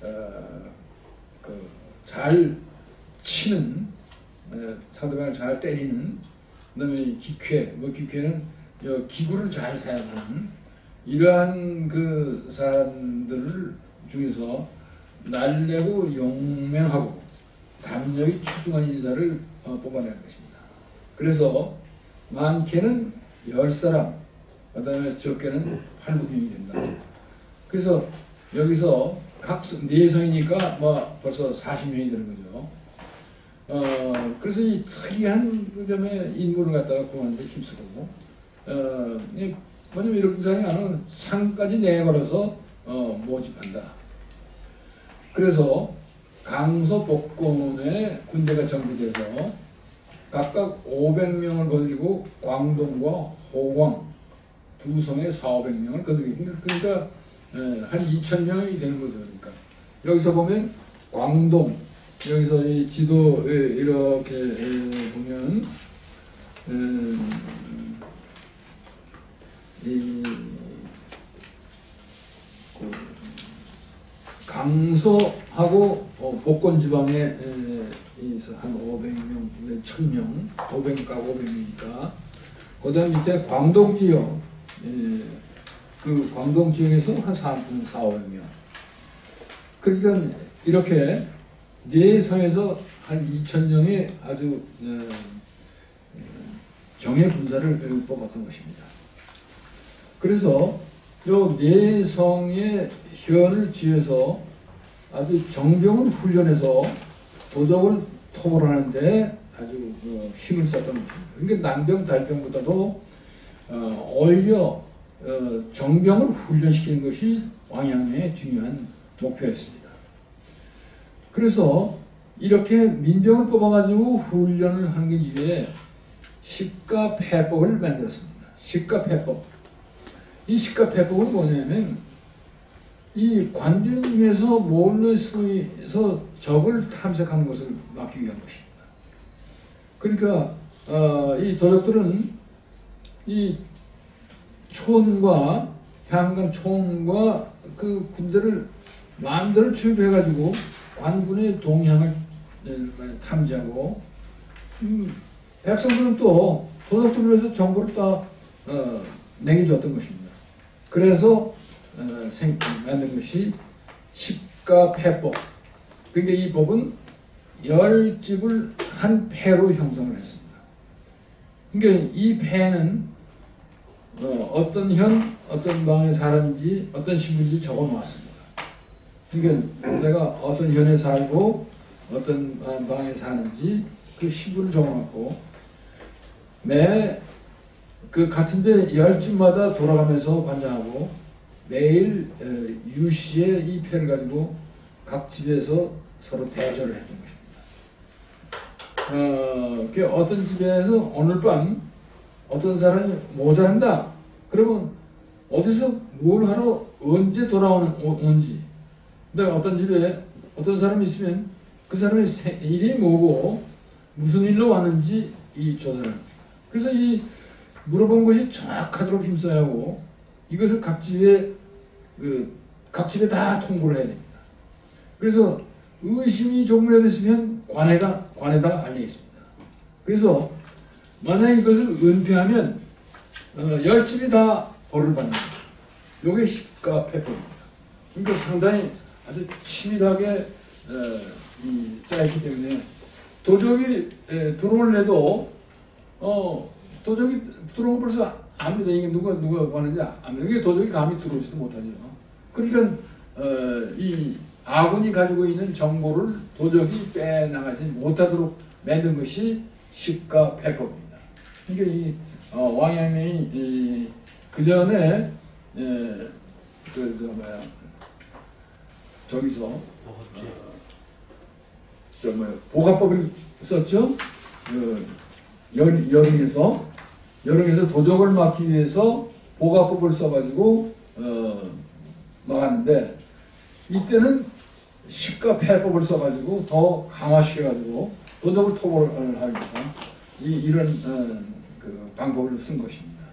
잘 치는, 상대방을 잘 때리는, 그다음에 기쾌, 기쾌는 기구를 잘 사용하는 이러한 그 사람들을 중에서 날래고 용맹하고 담력이 출중한 인사를 뽑아내는 것입니다. 그래서 많게는 10사람, 그 다음에 적게는 8~9명이 된다. 그래서 여기서 각 내성이니까 벌써 40명이 되는 거죠. 그래서 이 특이한 그다음에 인물을 갖다가 구하는데 힘쓰고 뭐냐면 이런 군사에 나는 상까지 내걸어서 모집한다. 그래서 강서 복권에 군대가 정비돼서 각각 500명을 거느리고 광동과 호광 두 성에 4,500명을 거느리고, 그러니까 한 2,000명이 되는 거죠. 그러니까 여기서 보면 광동, 여기서 이 지도에 이렇게 보면 이 강서하고 복권 지방에 한 500명, 1,000명, 500가 500명이니까 그 다음 밑에 광동 지역, 그 광동 지역에서 한 4,500명. 그러니까 이렇게 네 성에서 한 2,000명의 아주 정예 군사를 뽑았던 것입니다. 그래서 요 네 성의 현을 지어서 아주 정병을 훈련해서 도적을 토벌하는데 아주 힘을 썼던 것입니다. 그러니까 난병, 달병보다도 오히려 정병을 훈련시키는 것이 왕양의 중요한 목표였습니다. 그래서 이렇게 민병을 뽑아가지고 훈련을 하는 게 이외에 식가패법을 만들었습니다. 식가패법. 이 식가패법은 뭐냐면 이 관军중에서 몰래 숨어서 적을 탐색하는 것을 막기 위한 것입니다. 그러니까 이 도적들은 이 촌과 향강 촌과 그 군대를 마음대로 출입해가지고 관군의 동향을 탐지하고, 백성들은 또 도적들을 위해서 정보를 다 내겨줬던 것입니다. 그래서 만든 것이 식가패법. 그러니까 이 법은 10집을 한 패로 형성을 했습니다. 그러니까 이 패는 어떤 현, 어떤 방의 사람인지 어떤 신분인지 적어 놓았습니다. 그러니까 내가 어떤 현에 살고 어떤 방에 사는지 그 신분을 적어 놓고 매 그 같은데 10집마다 돌아가면서 관장하고 매일 유시의 이 패를 가지고 각 집에서 서로 대절을 했던 것입니다. 어떤 집에서 오늘 밤 어떤 사람이 모자란다. 그러면 어디서 뭘 하러 언제 돌아오는지, 그다음에 어떤 집에 어떤 사람이 있으면 그 사람의 일이 뭐고 무슨 일로 왔는지 이 조사를 합니다. 그래서 이 물어본 것이 정확하도록 힘써야 하고 이것을 각 집에 다 통보를 해야 됩니다. 그래서 의심이 조금이라도 있으면 관에다 알려 있습니다. 그래서 만약 이것을 은폐하면 10집이 다 벌을 받는 거예요. 이게 식가패법입니다. 그러니까 상당히 아주 치밀하게 짜있기 때문에 도적이 들어올래도 도적이 들어오고 벌써 압니다. 이게 누가 하는지 압니다. 이게 도적이 감히 들어오지도 못하죠. 그러니까 이 아군이 가지고 있는 정보를 도적이 빼나가지 못하도록 만든 것이 식가패법입니다. 그러니까 이 왕양이 그 전에 저기서 보가법을 썼죠. 여릉에서 도적을 막기 위해서 보가법을 써가지고 막았는데, 이때는 식가패법을 써가지고 더 강화시켜가지고 도적을 토벌하려고 이런 그 방법을 쓴 것입니다.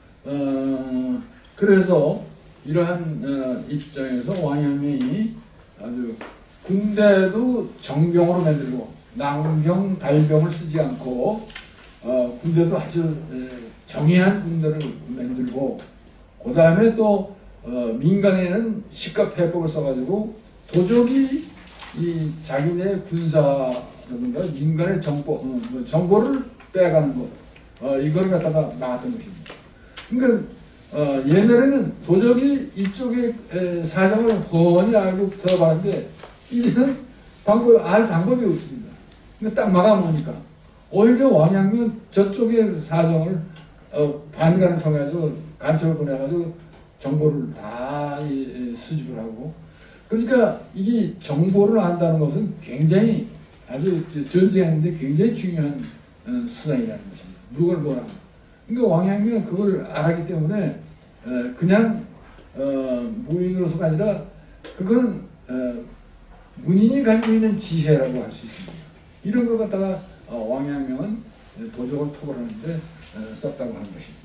그래서 이러한 입장에서 왕양이 아주 군대도 정병으로 만들고 낭병, 달병을 쓰지 않고 군대도 아주 정의한 군대를 만들고, 그 다음에 또 민간에는 식가패법을 써가지고 도적이 이 자기네 군사라든가 민간의 정보를 빼가는 것, 이걸 갖다가 나갔던 것입니다. 그러니까 옛날에는 도적이 이쪽의 사정을 훤히 알고 들어가는데 이제는 알 방법이 없습니다. 그러니까 딱 막아놓으니까 오히려 왕양은 저쪽의 사정을 반간을 통해서 간첩을 보내가지고 정보를 다 수집을 하고, 그러니까 이게 정보를 한다는 것은 굉장히 아주 전쟁하는데 굉장히 중요한 수단이라는 것입니다. 누굴 뭐라고. 그러니까 왕양명은 그걸 알았기 때문에 그냥 무인으로서가 아니라 그거는 문인이 가지고 있는 지혜라고 할 수 있습니다. 이런 걸 갖다가 왕양명은 도적을 토벌하는데 썼다고 하는 것입니다.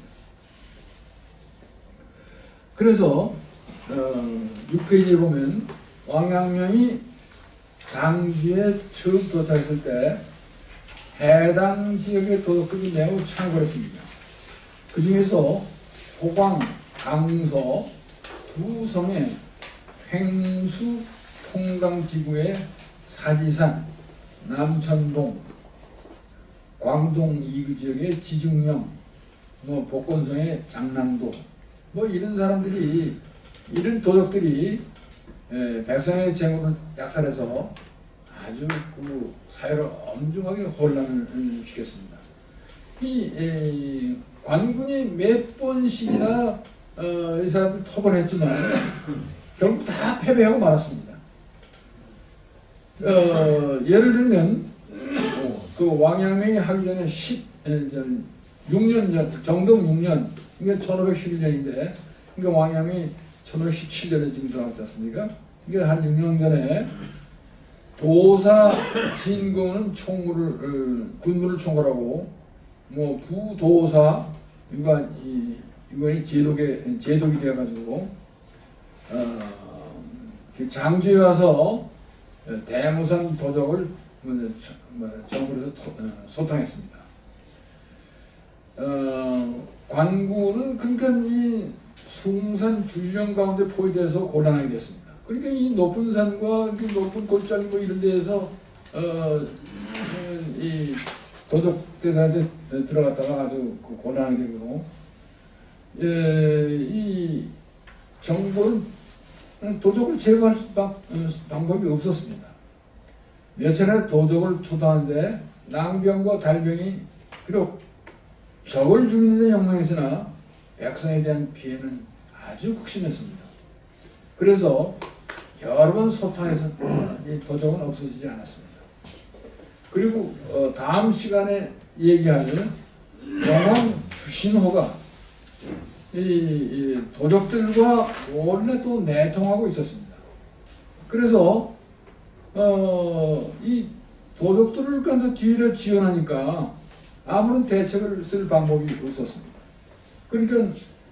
그래서 6페이지에 보면 왕양명이 장주에 처음 도착했을 때 해당 지역의 도덕들이 매우 창궐했습니다. 그 중에서 호광, 강서 두 성의 횡수 통강지구의 사지산, 남천동, 광동 이그 지역의 지중령, 복건성의 장남도, 이런 사람들이, 이런 도적들이 백성의 재물을 약탈해서 아주 그 사회를 엄중하게 혼란을 시켰습니다. 이 관군이 몇 번씩이나 이 사람들 토벌했지만 결국 다 패배하고 말았습니다. 예를 들면 그 왕양명이 하기 전에 6년 전, 정동 6년, 이게 1511년인데, 그러니까 왕양이 1517년에 지금 들어갔지 않습니까? 이게 한 6년 전에 도사 진군은 군무를 총괄하고, 부도사, 이거이 제독이 되어가지고, 장주에 와서 대무선 도적을 정부에서 소탕했습니다. 관군은 그러니까 이 숭산 줄령 가운데 포위돼서 곤란하게 됐습니다. 그러니까 이 높은 산과 높은 골짜기 이런 데에서 이 도적들한테 들어갔다가 아주 곤란하게 되고, 이 정보를 도적을 제거할 방법이 없었습니다. 몇 차례 도적을 초도하는데 낭병과 달병이 비록 적을 죽이는 데 영광했으나 백성에 대한 피해는 아주 극심했습니다. 그래서 여러 번 소탕해서 이 도적은 없어지지 않았습니다. 그리고 다음 시간에 얘기할 영왕 주신호가 이 도적들과 원래 또 내통하고 있었습니다. 그래서 이 도적들을 간다 뒤를 지원하니까 아무런 대책을 쓸 방법이 없었습니다. 그러니까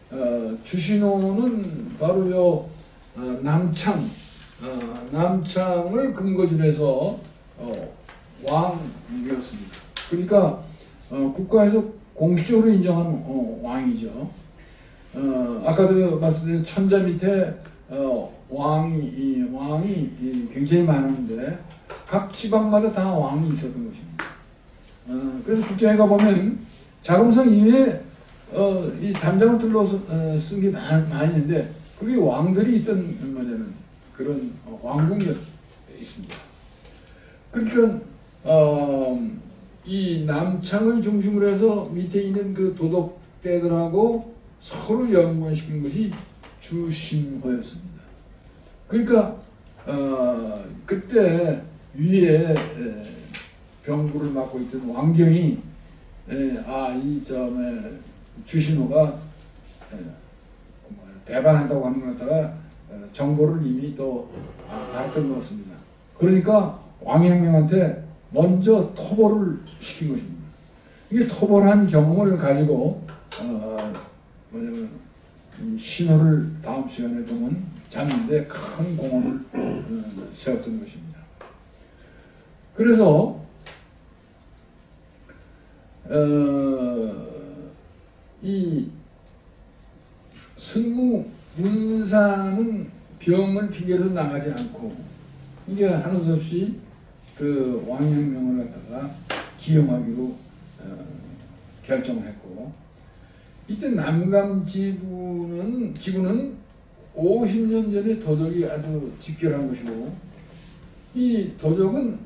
주신호는 바로 요 남창을 근거지로 해서 왕이었습니다. 그러니까 국가에서 공식적으로 인정한 왕이죠. 아까도 말씀드린 천자 밑에 왕이 굉장히 많았는데 각 지방마다 다 왕이 있었던 것입니다. 그래서 국정에 가보면 자금성 이외에 이 담장을 둘러서 쓴 게 많이 있는데 그게 왕들이 있던 뭐냐면 그런 왕궁이 있습니다. 그러니까 이 남창을 중심으로 해서 밑에 있는 그 도덕대들하고 서로 연관시킨 것이 주신호였습니다. 그러니까 그때 위에 병부를 맡고 있던 왕경이 주신호가 배반한다고 하는 걸 갖다가 정보를 이미 또 알았던 것 같습니다. 그러니까 왕양명한테 먼저 토벌을 시킨 것입니다. 이게 토벌한 경험을 가지고 뭐냐면 이 신호를 다음 시간에 보면 잡는데 큰 공헌을 세웠던 것입니다. 그래서 이 승무 문사는 병을 핑계로 나가지 않고 이게 하는 수 없이 그 왕양명을 갖다가 기용하기로 결정을 했고, 이때 남감 지구는 50년 전에 도적이 아주 집결한 것이고, 이 도적은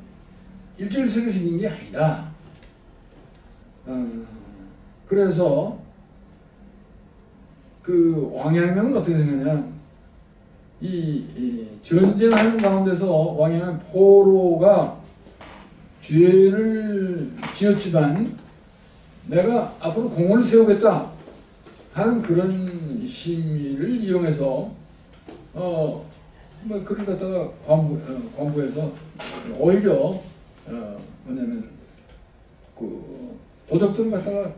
일제일색에 생긴 게 아니다. 그래서 그 왕양명은 어떻게 생겼냐? 이 전쟁하는 가운데서 왕양명 포로가 죄를 지었지만 내가 앞으로 공을 세우겠다 하는 그런 심의를 이용해서 뭐 그걸 갖다가 광부에서 오히려 뭐냐면 그 도적들을 갖다가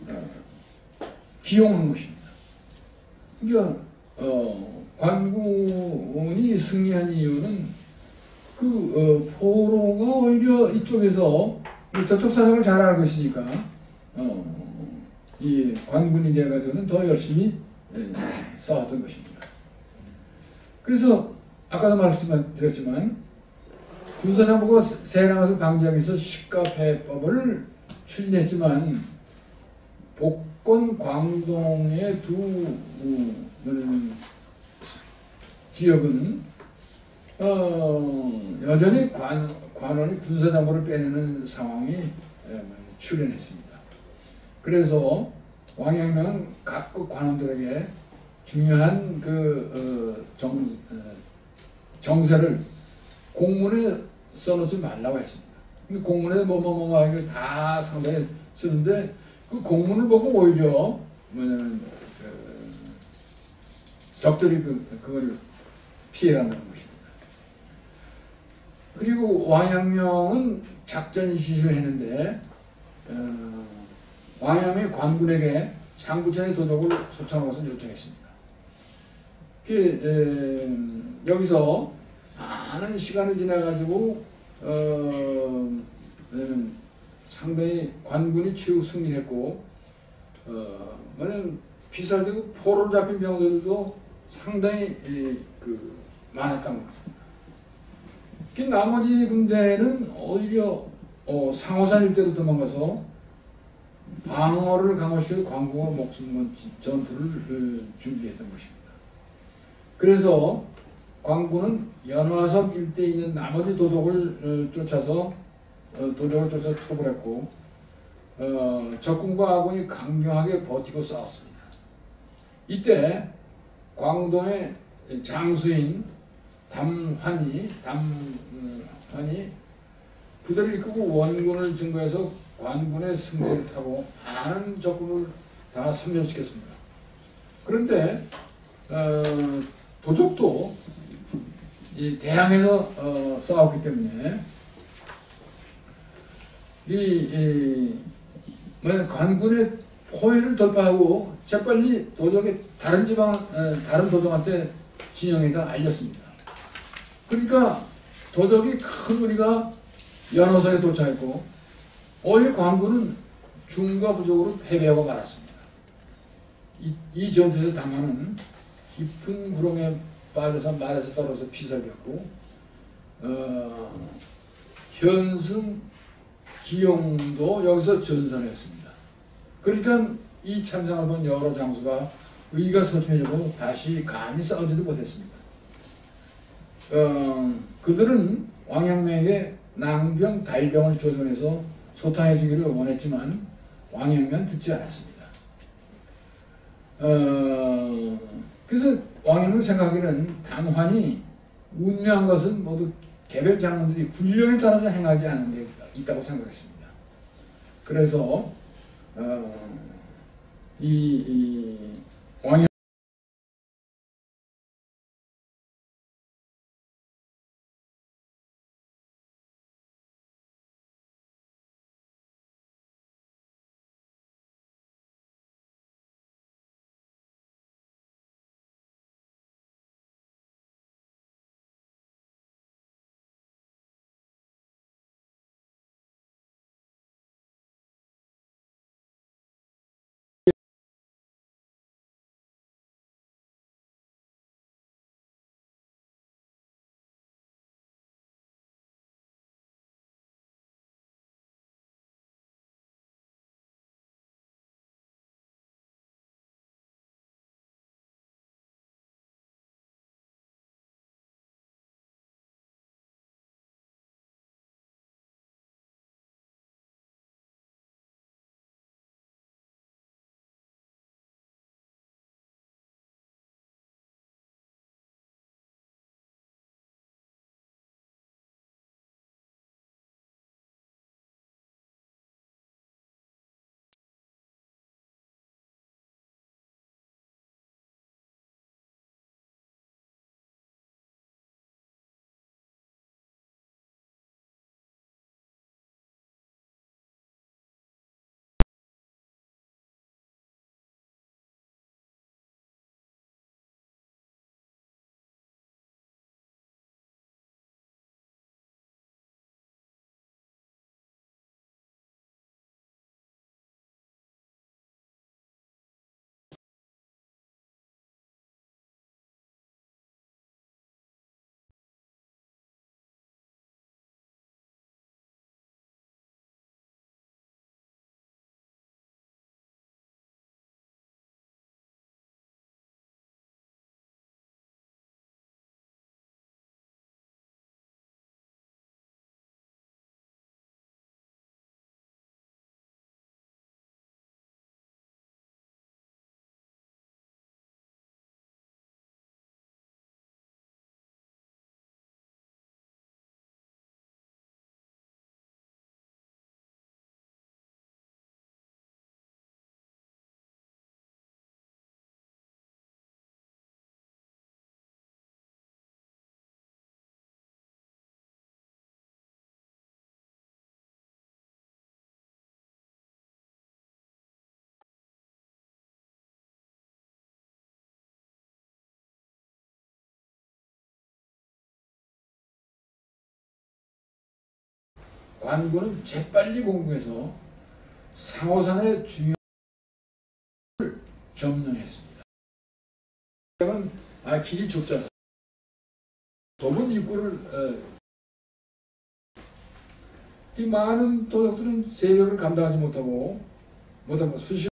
기용한 것입니다. 그러니까 관군이 승리한 이유는 그 포로가 오히려 이쪽에서 저쪽 사정을 잘 알고 있으니까 이 관군이 돼가지고는 더 열심히 싸웠던 것입니다. 그래서 아까도 말씀드렸지만 군사정부가 세나가서 방지하기 위해서 식가폐법을 추진했지만 복권 광동의 두 지역은 여전히 관원이 군사정부를 빼내는 상황이 출현했습니다. 그래서 왕양명은 각국 관원들에게 중요한 그 정세를 공문에 써놓지 말라고 했습니다. 근데 공문에 뭐뭐뭐 하는 게 다 상당히 쓰는데 그 공문을 보고 오히려 뭐냐면 적들이 그걸 피해간다는 것입니다. 그리고 왕양명은 작전 지시를 했는데 왕양명이 관군에게 장구천의 도적을 소탕하는 것을 요청했습니다. 여기서 많은 시간을 지나가지고 상당히 관군이 최후 승리했고 피살되고 포로로 잡힌 병사들도 상당히 많았다는 것입니다. 나머지 군대는 오히려 상호산 일대로 도망가서 방어를 강화시켜서 광부와 목숨 전투를 준비했던 것입니다. 그래서 광부는 연화석 일대에 있는 나머지 도적을 쫓아서 처벌했고 적군과 아군이 강경하게 버티고 싸웠습니다. 이때 광동의 장수인 담환이 부대를 이끌고 원군을 증거해서 관군의 승세를 타고 많은 적군을 다 섬멸시켰습니다. 그런데 도적도 대항해서 싸웠기 때문에 관군의 포위를 돌파하고 재빨리 도적의 다른 도적한테 진영에다 알렸습니다. 그러니까 도적이 큰 무리가 연호선에 도착했고 오히려 관군은 중과 부족으로 패배하고 말았습니다. 이 전투에서 담화는 깊은 구렁에 빠져서 말에서 떨어져 피살되었고 현승 기용도 여기서 전선했습니다. 그러니까 이 참상을 본 여러 장수가 의가 서춤해지고 다시 감히 싸우지도 못했습니다. 그들은 왕양명에게 낭병, 달병을 조정해서 소탕해 주기를 원했지만 왕양명은 듣지 않았습니다. 그래서 왕양명 생각에는 담환이 운명한 것은 모두 개별 장군들이 훈련에 따라서 행하지 않은 데 있다고 생각했습니다. 그래서 왕양 관군은 재빨리 공격해서 상호산의 중요한 점령했습니다. 길이 좁지 않습니다. 좁은 입구를 이 많은 도적들은 세력을 감당하지 못하고 수십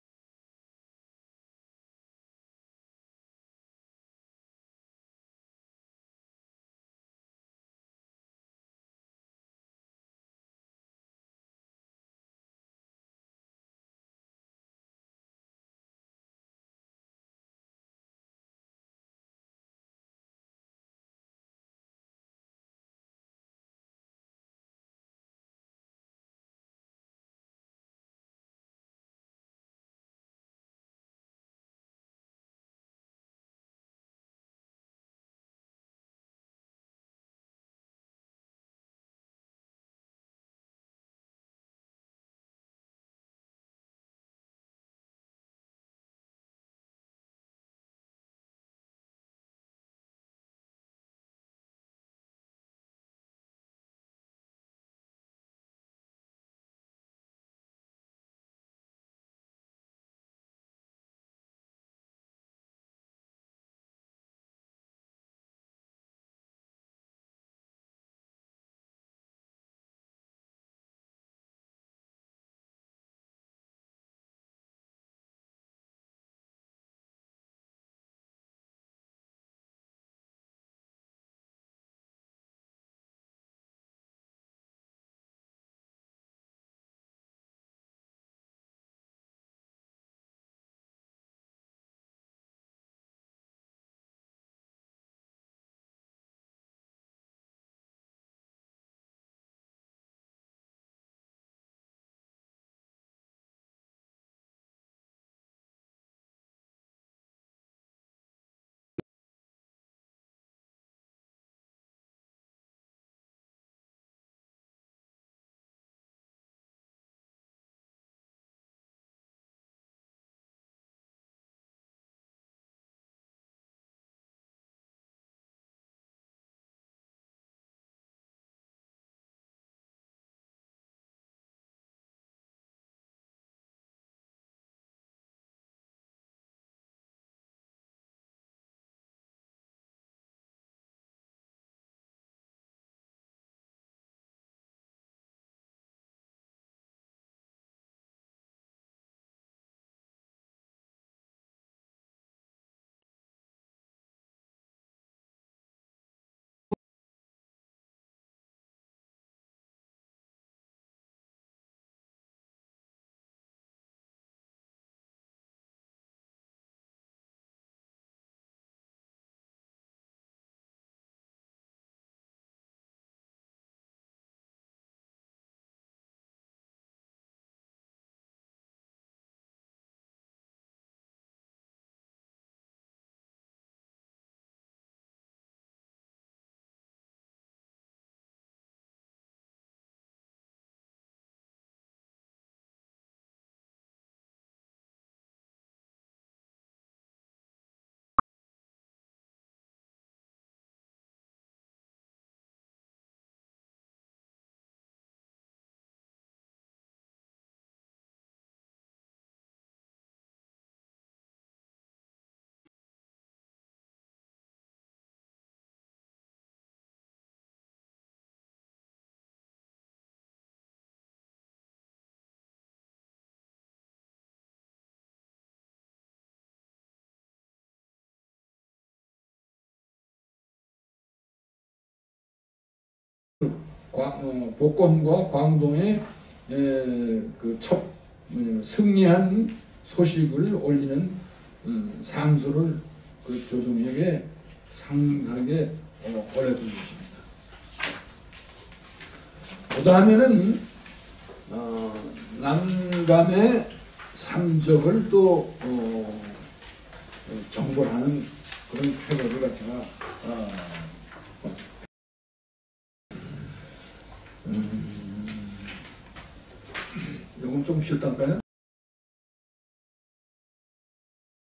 복권과 광동의 첫 승리한 소식을 올리는 상소를 조정혁에 상하게 올려드리겠습니다. 그 다음에는 난감의 삼적을 또 정벌하는 그런 쾌거를 갖다가 요건 좀 싫단가요?